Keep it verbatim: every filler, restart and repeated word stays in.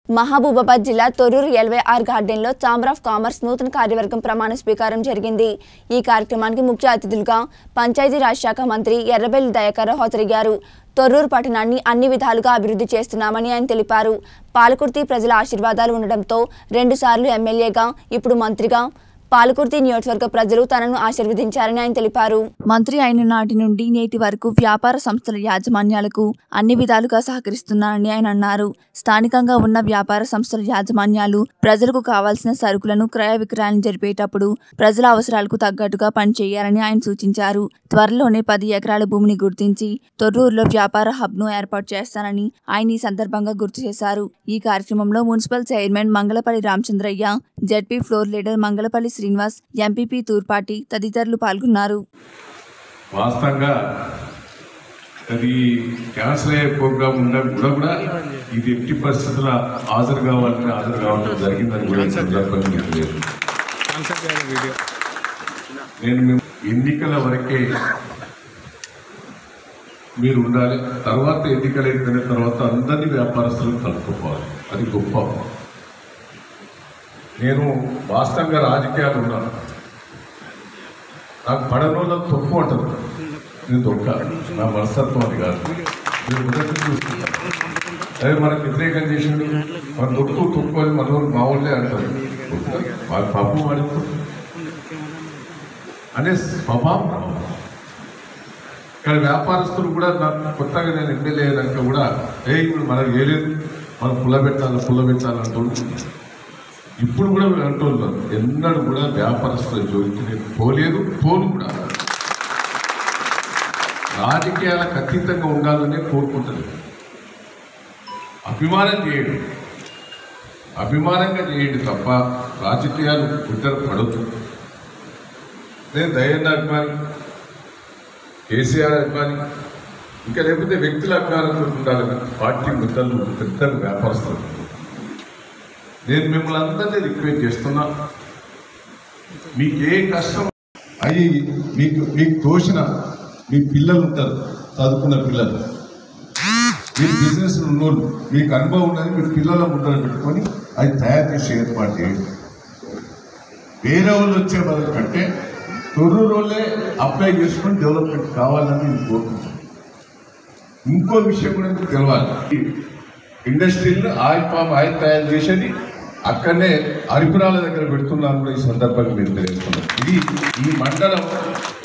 మహబూబాబాద్ జిల్లా Thorrur LYR garden లో chamber of commerce నూతన కార్యవర్గం ప్రమాణ స్వీకారం జరిగింది। ఈ కార్యక్రమానికి ముఖ్య అతిథులుగా పంచాయతీరాజ్ శాఖ మంత్రి ఎర్రబెల్లి దయాకర్ హాజరయ్యారు। తొర్రూరు పట్టణాన్ని అన్ని విధాలుగా అభివృద్ధి చేస్తున్నామని ఆయన తెలిపారు। పాలకుర్తి ప్రజల ఆశీర్వాదాలు ఉండడంతో రెండు సార్లు ఎమ్మెల్యేగా ఇప్పుడు మంత్రిగా పాలకుర్తి నియోజకవర్గ ప్రజలు తనను ఆశీర్వదించారని ఆయన తెలిపారు। మంత్రి అయిన నాటి నుండి నేటి వరకు వ్యాపార సంస్థల యాజమాన్యాలకు అన్ని విధాలుగా సహకరిస్తున్నారని ఆయన అన్నారు। స్థానికంగా ఉన్న వ్యాపార సంస్థల యాజమాన్యాలు ప్రజలకు కావాల్సిన సరుకులను క్రయ విక్రయాలను జరిపేటప్పుడు ప్రజల అవసరాలకు తగ్గట్టుగా పనిచేయాలని ఆయన సూచించారు। త్వరలోనే పది ఎకరాల భూమిని గుర్తించి తొర్రూరులో వ్యాపార హబ్ ను ఏర్పాటు చేస్తానని ఆయన ఈ సందర్భంగా గుర్తు చేశారు। ఈ కార్యక్రమంలో municipal chairman Mangalapalli Ramachandraiah, ZP floor leader Mangalapalli Srinivas, MPP Turpati తదితరులు పాల్గొన్నారు। వాస్తవంగా అది క్యాన్సర్ అయ్యే ప్రోగ్రామ్ ఉన్నా కూడా కూడా ఇది ఎట్టి పరిస్థితుల్లో హాజరు కావాలని హాజరు కావడం జరిగిందని కూడా సందర్భంగా లేదు। నేను ఎన్నికల వరకే మీరు ఉండాలి, తర్వాత ఎన్నికలు అయిపోయిన తర్వాత అందరినీ వ్యాపారస్తులను కలుపుకోవాలి, అది గొప్ప। నేను వాస్తవంగా రాజకీయాలు ఉన్నాను, నాకు పడనోళ్ళకు తొక్కు అంటారు, నేను తొక్క నా మనస్తత్వం అది కాదు। మీరు మొదటి చూస్తున్నారు అదే మనకు వ్యతిరేకం చేసిండు, మన తొక్కు తొక్కు అని మన మా వాళ్ళే అంటారు, వాళ్ళ పాపం వాడిపోతుంది అనే స్వభావం। ఇక్కడ వ్యాపారస్తులు కూడా నాకు కొత్తగా నేను ఎమ్మెల్యే అయినాక కూడా ఏ ఇప్పుడు మనకు వేయలేదు, మనం పుల్ల పెట్టాలి పుల్ల పెట్టాలంటూ ఇప్పుడు కూడా అంటున్నారు, ఎన్నడూ కూడా వ్యాపారస్తుల జోలికి నేను పోలేదు, పోను కూడా। రాజకీయాలకు అతీతంగా ఉండాలని కోరుకుంటాను, అభిమానం చేయండి, అభిమానంగా చేయండి తప్ప రాజకీయాలు ఇద్దరు పడవచ్చు। నేను దయన్న అభిమాని, కేసీఆర్ అభిమాని, ఇంకా లేకపోతే వ్యక్తుల అభిమానంతో ఉండాలి, పార్టీ ముద్దలు పెద్ద వ్యాపారస్తులు। నేను మిమ్మల్ని అందరినీ రిక్వెస్ట్ చేస్తున్నా, మీకు ఏ కష్టం అయ్యి మీకు మీకు తోచిన మీ పిల్లలు ఉంటారు, చదువుకున్న పిల్లలు, మీరు బిజినెస్ ఉన్నోళ్ళు, మీకు అనుభవం ఉన్నది, మీ పిల్లల ముద్దలు పెట్టుకొని అది తయారు చేసి ఏర్పాటు చేయండి। వేరే వాళ్ళు వచ్చే బదులు కంటే తొర్రూరు వాళ్ళే అప్లై చేసుకొని డెవలప్మెంట్ కావాలని నేను కోరుకుంటున్నాను। ఇంకో విషయం కూడా మీకు తెలవాలి, ఇండస్ట్రీలో ఆయిల్ పామ్ ఆయిల్ తయారు చేసేది అక్కడనే అరిపురాల దగ్గర పెడుతున్నాను కూడా ఈ సందర్భంగా మీరు తెలుసుకున్నారు। ఇది ఈ మండలం